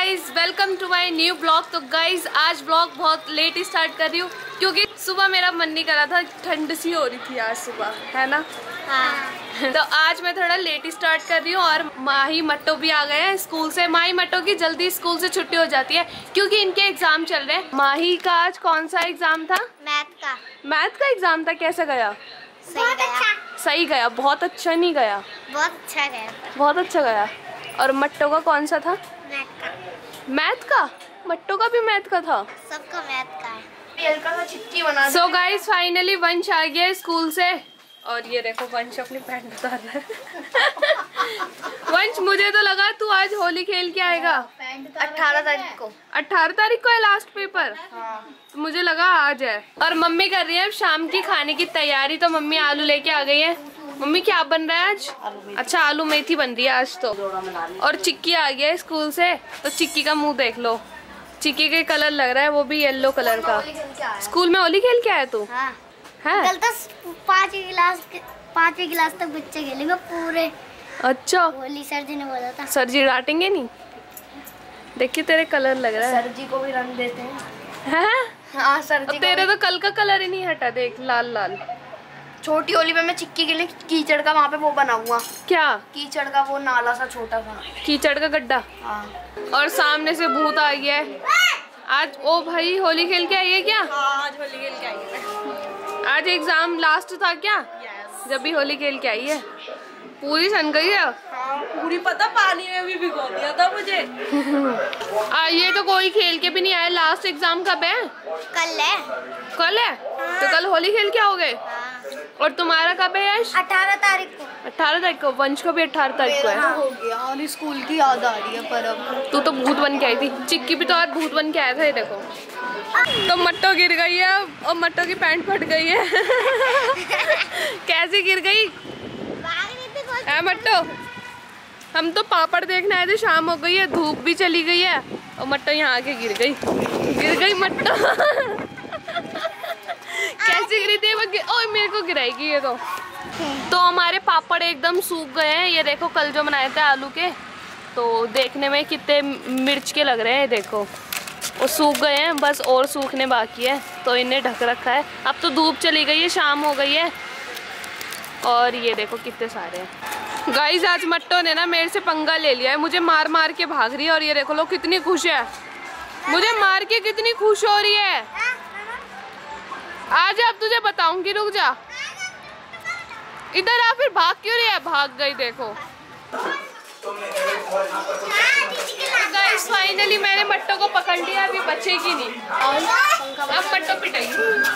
Guys, welcome to my new blog. तो guys आज blog बहुत लेट ही स्टार्ट कर रही हूँ क्योंकि सुबह मेरा मन नहीं कर रहा था, ठंड सी हो रही थी आज सुबह, है ना। हाँ। तो आज मैं थोड़ा लेट ही स्टार्ट कर रही हूँ और माही मट्टो भी आ गए हैं स्कूल से। माही मट्टो की जल्दी स्कूल से छुट्टी हो जाती है क्योंकि इनके एग्जाम चल रहे हैं। माही का आज कौन सा एग्जाम था? मैथ का एग्जाम था। कैसा गया? सही गया। बहुत अच्छा नहीं गया? बहुत अच्छा गया। और मट्टो का कौन सा था? मैथ का। मट्टो का भी मैथ का था। सबका मैथ का है। सो गाइस फाइनली वंश आ गया स्कूल से और ये देखो वंश अपनी पैंट उतार रहा है। वंश, मुझे तो लगा तू आज होली खेल के आएगा। 18 तारीख को। 18 तारीख को है लास्ट पेपर। तो मुझे लगा आज है। और मम्मी कर रही है शाम की खाने की तैयारी। तो मम्मी आलू लेके आ गई है। मम्मी क्या बन रहा है आज? अच्छा, आलू मेथी बन रही है आज तो। और चिक्की आ गया है स्कूल से। तो चिक्की का मुंह देख लो। चिक्की के कलर लग रहा है वो भी येलो कलर का। स्कूल में होली खेल के आया तू? हाँ। है? कल तो 5वीं क्लास तक बच्चे खेलेंगे पूरे। अच्छा। होली सर जी ने बोला था। सर जी डांटेंगे नहीं? देखिए तेरे कलर लग रहा है। सर जी को भी रंग देते हैं। हैं? हाँ सर जी। तेरे तो कल का कलर ही नहीं हटा, देख लाल लाल। छोटी होली में मैं चिक्की के लिए कीचड़ का वहाँ पे वो बनाऊंगा। क्या? कीचड़ का वो नाला सा छोटा सा। कीचड़ का गड्ढा। हाँ। और सामने से भूत आ गया है आज। ओ भाई, होली खेल के आई है क्या? हाँ, आज होली खेल के आई है। आज एग्जाम लास्ट था क्या? जब भी होली खेल के आई है। पूरी सन गई है। हाँ, पूरी पता पानी में भी भिगो दिया था मुझे। ये तो कोई खेल के भी नहीं आया। लास्ट एग्जाम कब है? कल है। कल है? तो कल होली खेल के आओगे? और तुम्हारा कब है यश? 18 तारीख को। 18 तारीख को। वंश को भी 18 तारीख को है। हो गया और स्कूल की याद आ रही है। पर अब तू तो भूत बन के आई थी। चिक्की भी तो आज भूत बन के आया था। ये देखो। तो मट्टो गिर गई है और मट्टो की पैंट फट गई है। कैसे गिर गई है मट्टो? हम तो पापड़ देखने आए थे, शाम हो गई है, धूप भी चली गई है और मट्टो यहाँ आके गिर गई मट्टो। कैसे गिरी थी वो? ओए मेरे को गिराएगी ये तो हमारे पापड़ एकदम सूख गए हैं। ये देखो कल जो बनाए थे आलू के, तो देखने में कितने मिर्च के लग रहे हैं। देखो वो सूख गए हैं, बस और सूखने बाकी है। तो इन्हें ढक रखा है। अब तो धूप चली गई है, शाम हो गई है। और ये देखो कितने सारे हैं। गाइस आज मट्टो ने ना मेरे से पंगा ले लिया है। मुझे मार मार के भाग रही है और ये देखो लो कितनी खुश है। मुझे मार के कितनी खुश हो रही है। आज अब तुझे बताऊंगी, रुक जा। इधर आ, फिर भाग क्यों रही है? भाग गई देखो। गाइस फाइनली मैंने मट्टो को पकड़ लिया। अभी बचेगी नहीं। अब मट्टो पिटाई।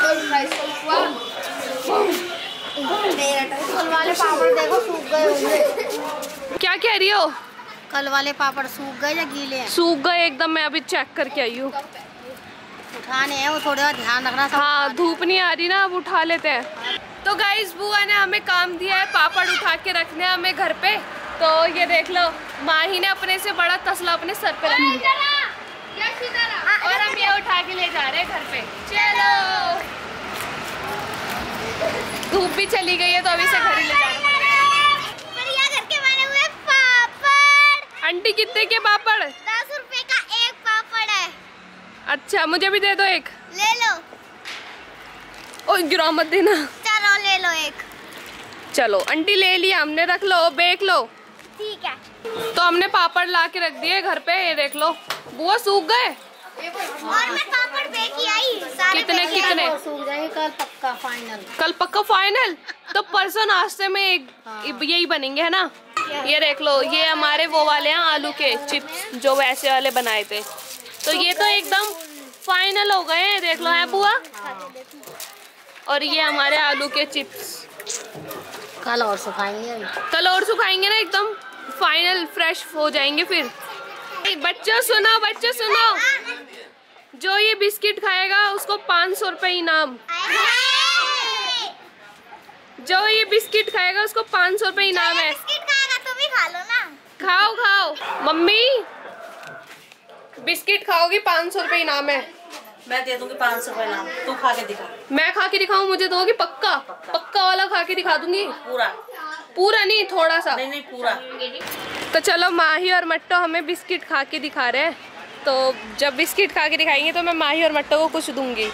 कल वाले पापड़ देखो सूख गए होंगे। क्या कह रही हो? कल वाले पापड़ सूख गए या गीले हैं? सूख गए एकदम। मैं अभी चेक करके आई हूँ। उठाने हैं वो, थोड़ा ध्यान रखना। हाँ, धूप नहीं आ रही ना, अब उठा लेते हैं। तो गाइस बुआ ने हमें काम दिया है पापड़ उठा के रखने हमें घर पे। तो ये देख लो, माही ने अपने से बड़ा तसला अपने सर पे रख दिया और हम ये उठा के ले जा रहे हैं घर पे। चलो, धूप भी चली गई है तो अभी से घर ही ले जाना बढ़िया घर के बने हुए पापड़। आंटी कितने के पापड़? 10 रुपए का एक पापड़ है। अच्छा, मुझे भी दे दो एक। ले लो। ओए गिरा मत देना। चलो ले लो एक। चलो आंटी ले लिया हमने, रख लो, बेक लो। ठीक है। तो हमने पापड़ ला के रख दिए घर पे। ये देख लो बुआ, सूख गए। और मैं पापड़ बेक ही आई। कितने कितने? सूख जाएंगे कल पक्का फाइनल। कल पक्का फाइनल? तो परसों नाश्ते में यही बनेंगे, है ना। ये देख लो, ये हमारे वो वाले हैं आलू के चिप्स जो वैसे वाले बनाए थे। तो ये तो एकदम फाइनल हो गए हैं, देख लो, है बुआ। और ये हमारे आलू के चिप्स कल और सुखाएंगे। कल और सुखाएंगे ना, एकदम फाइनल फ्रेश हो जाएंगे फिर। बच्चों सुनो, बच्चों सुनो, जो ये बिस्किट खाएगा उसको 500 रुपए इनाम। जो ये बिस्किट खाएगा उसको 500 रुपए इनाम है। बिस्किट खाएगा तो भी खा लो ना। खाओ खाओ। मम्मी बिस्किट खाओगी, 500 रुपए इनाम है। मैं दे दूंगी 500 रुपए इनाम। तू खा के दिखा। मैं खा के दिखाऊं? मुझे दोगी? पक्का पक्का वाला खा के दिखा दूंगी। पूरा नहीं, थोड़ा सा। नहीं पूरा। तो चलो माही और मट्टो हमें बिस्किट खा के दिखा रहे हैं। तो जब बिस्किट खा के दिखाएंगे तो मैं माही और मट्टो को कुछ दूंगी।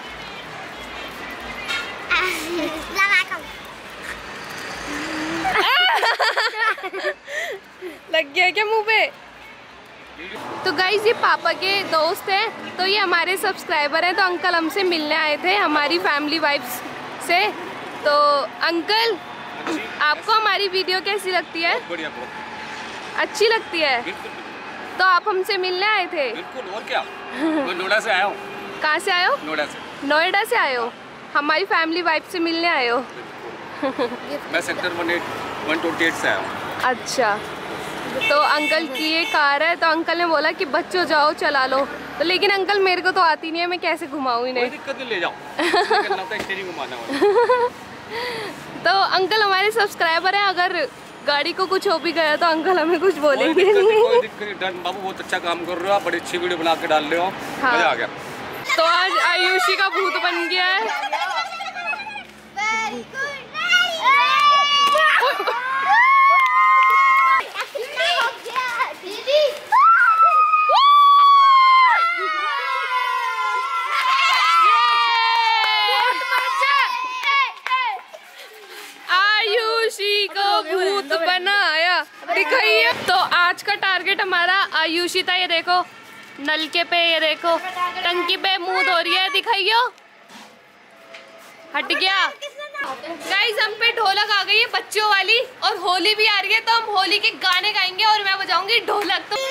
लग गया क्या मुंह पे? तो गाइस ये पापा के दोस्त हैं, तो ये हमारे सब्सक्राइबर हैं। तो अंकल हमसे मिलने आए थे हमारी फैमिली वाइब्स से। तो अंकल आपको हमारी वीडियो कैसी लगती है? बढ़िया, बहुत अच्छी लगती है। तो आप हमसे मिलने आए थे? बिल्कुल, और क्या। मैं नोएडा से आया हूँ। कहाँ से आए हो? नोएडा से। नोएडा से आए हो? हमारी फैमिली वाइब से मिलने आए हो? मैं सेक्टर 128 से आया हूँ। अच्छा, तो अंकल की ये कार है, तो अंकल ने बोला कि बच्चों जाओ चला लो। तो लेकिन अंकल मेरे को तो आती नहीं है, मैं कैसे घुमाऊँ इन्हें? कोई दिक्कत नहीं, ले जाओ। स्टीयरिंग घुमाना। तो अंकल हमारे सब्सक्राइबर हैं, अगर गाड़ी को कुछ हो भी गया तो अंकल हमें कुछ बोलेंगे नहीं। कोई दिक्कत नहीं, बाबू बहुत अच्छा काम कर रहे हो आप, बड़ी अच्छी वीडियो बना के डाल रहे हो। हाँ। मजा आ गया। तो आज आयुषी का भूत बन गया है। आयुषी को भूत बनाया, दिखाइए। तो आज का टारगेट हमारा आयुषी था। ये देखो नलके पे, ये देखो टंकी पे मुंह धो रही है, दिखाइयो। हट गया। गाइस हम पे ढोलक आ गई है बच्चों वाली, और होली भी आ रही है, तो हम होली के गाने गाएंगे और मैं बजाऊंगी ढोलक। तो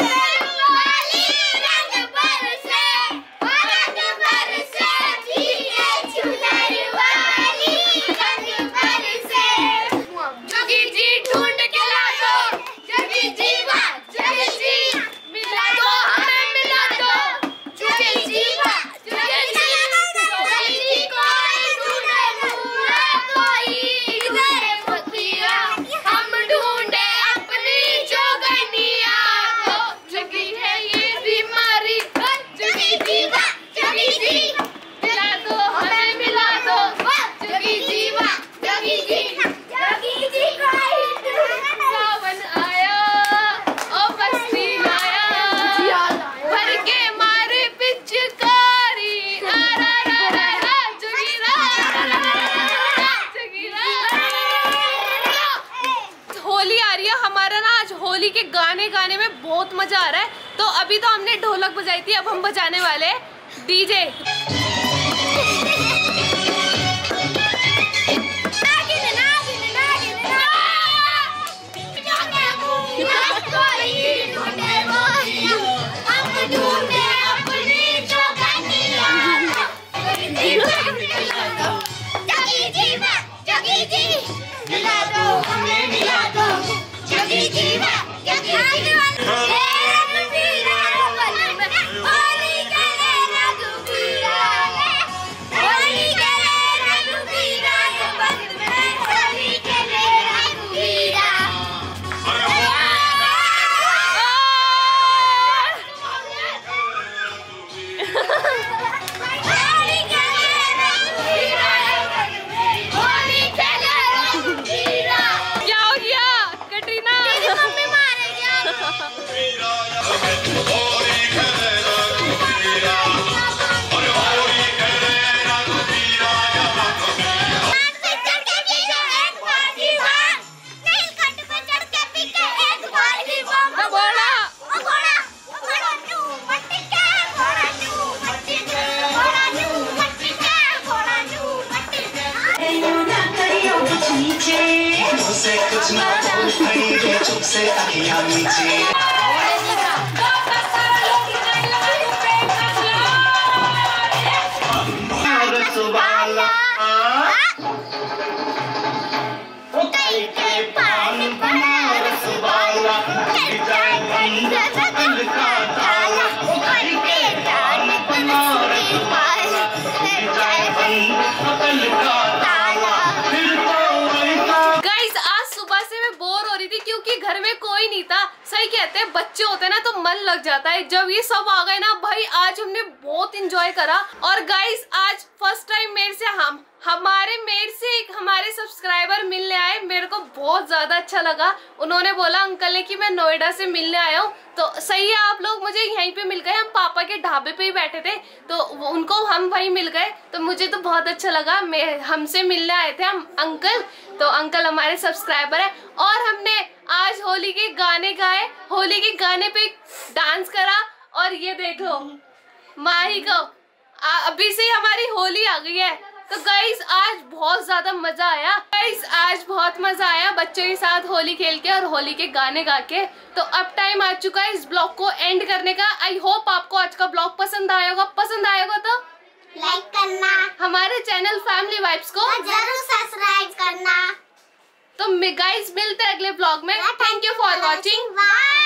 के गाने में बहुत मजा आ रहा है। तो अभी तो हमने ढोलक बजाई थी, अब हम बजाने वाले हैं डीजे। घर में कोई नहीं था, वही कहते हैं, बच्चे होते हैं ना तो मन लग जाता है। जब ये सब आ गए ना भाई, आज हमने बहुत इंजॉय करा। और गाइस आज फर्स्ट टाइम मेरे से हमारे सब्सक्राइबर मिलने आए, मेरे को बहुत ज्यादा अच्छा लगा। उन्होंने बोला अंकल ने कि मैं नोएडा से मिलने आया हूँ, तो सही है आप लोग मुझे यहीं पे मिल गए। हम पापा के ढाबे पे ही बैठे थे तो उनको हम वहीं मिल गए, तो मुझे तो बहुत अच्छा लगा। हमसे मिलने आए थे हम अंकल, तो अंकल हमारे सब्सक्राइबर है। और हमने आज होली के गाने गाए, होली के गाने पे डांस करा। और ये देखो माही को अभी से हमारी होली आ गई है। तो गाइस आज बहुत ज्यादा मजा आया, बच्चों के साथ होली खेल के और होली के गाने गा के। तो अब टाइम आ चुका है इस ब्लॉग को एंड करने का। आई होप आपको आज का ब्लॉग पसंद आया होगा तो लाइक करना, हमारे चैनल फैमिली वाइब्स को जरूर सब्सक्राइब करना। तो गाइस मिलते हैं अगले ब्लॉग में। Thank you for watching. Bye.